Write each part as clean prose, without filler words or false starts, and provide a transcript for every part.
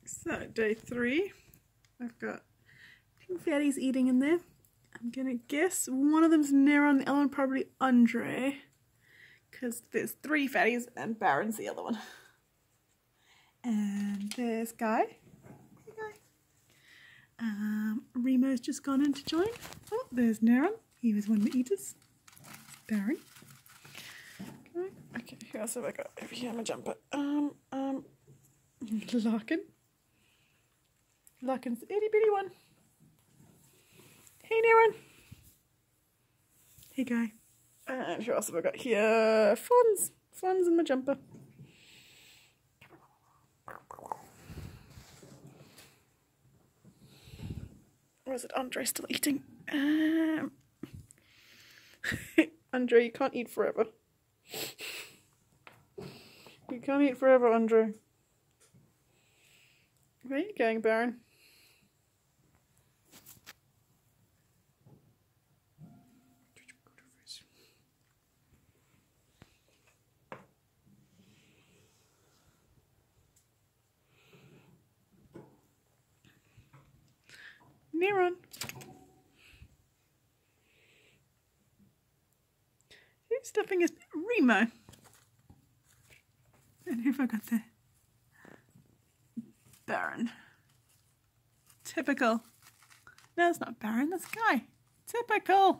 So day 3, I've got 2 fatties eating in there. I'm gonna guess one of them's Neron, the other one probably Andre, because there's 3 fatties and Baron's the other one. And there's Guy. Hey Guy. Remo's just gone in to join. Oh, there's Neron. He was one of the eaters. Baron. Okay, who else have I got over here? My jumper. Larkin. Larkin's the itty bitty one. Hey Neron. Hey Guy. And who else have I got here? Fonz. Fonz and my jumper. Or is it Andre still eating? Andre, you can't eat forever. You can't eat forever, Andre. Where are you going, Baron? Neron. Who's stuffing his Remo? And who have I got there? Baron. Typical. No, it's not Baron, that's Guy. Typical.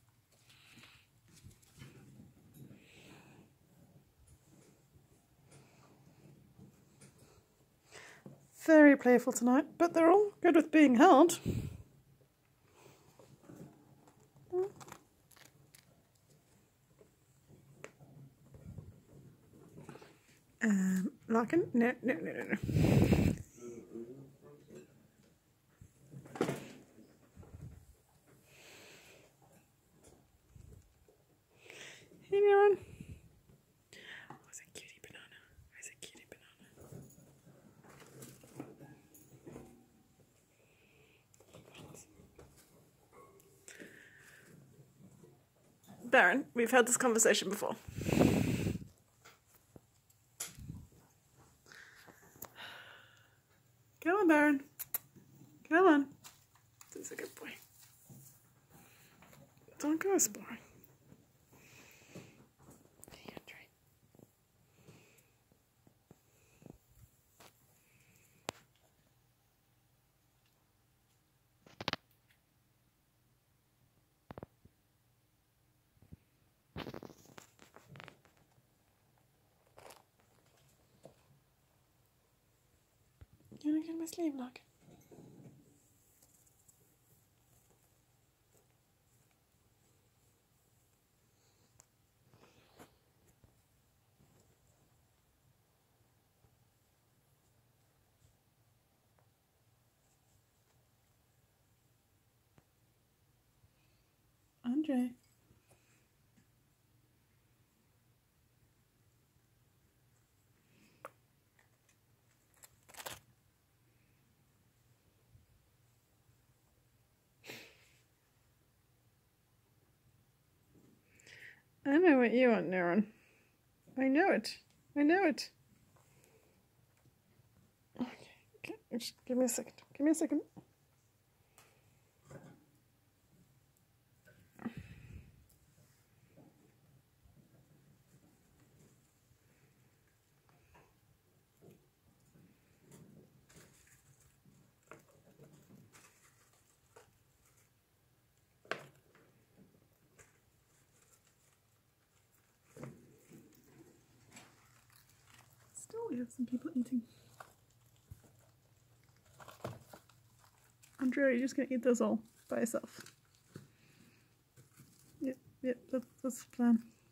Very playful tonight, but they're all good with being held. Larkin? No. Hey, Neron. Where's a cutie banana? Where's a cutie banana? Baron, we've had this conversation before. Come on, Baron. Come on. This is a good boy. Don't go exploring. Hey, Andre. You wanna get my sleeve, Larkin? Andre. I know what you want, Neron. I know it. I know it. Okay, just give me a second. Give me a second. Still, we have some people eating. Andrea, you're just gonna eat those all by yourself. Yep, that's the plan.